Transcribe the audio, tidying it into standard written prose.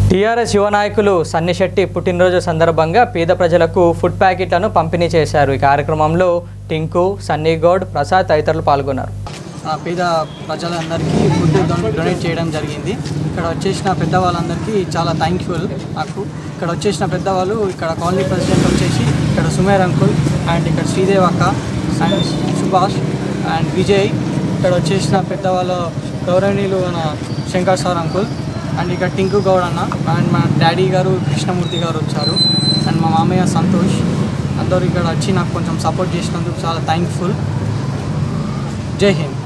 TRS యువ నాయకులు సన్నిశెట్టి పుట్టినరోజు సందర్భంగా పేద ప్రజలకు ఫుడ్ ప్యాకెట్లను పంపిణీ చేశారు. ఈ కార్యక్రమంలో టింకు, సన్నీగౌడ్, ప్రసాద్ తదితరులు పాల్గొన్నారు. పేద ప్రజలందరికీ ఫుడ్ డొనేట్ చేయడం జరిగింది. ఇక్కడ వచ్చేసిన పెద్దవాళ్ళందరికీ చాలా థ్యాంక్ఫుల్. నాకు ఇక్కడ వచ్చేసిన పెద్దవాళ్ళు, ఇక్కడ కాలనీ ప్రెసిడెంట్ వచ్చేసి ఇక్కడ సుమేర్ అంకుల్ అండ్ ఇక్కడ శ్రీదేవ్ అక్క అండ్ సుభాష్ అండ్ విజయ్, ఇక్కడ వచ్చేసిన పెద్దవాళ్ళ గౌరవనీయులు మన శంకర్ సార్ అంకుల్ అండ్ ఇక్కడ టింకు గౌడ్ అన్న అండ్ మా డాడీ గారు కృష్ణమూర్తి గారు వచ్చారు అండ్ మా మామయ్య సంతోష్, అందరూ ఇక్కడ వచ్చి నాకు కొంచెం సపోర్ట్ చేసినందుకు చాలా థ్యాంక్ఫుల్. జై హింద్.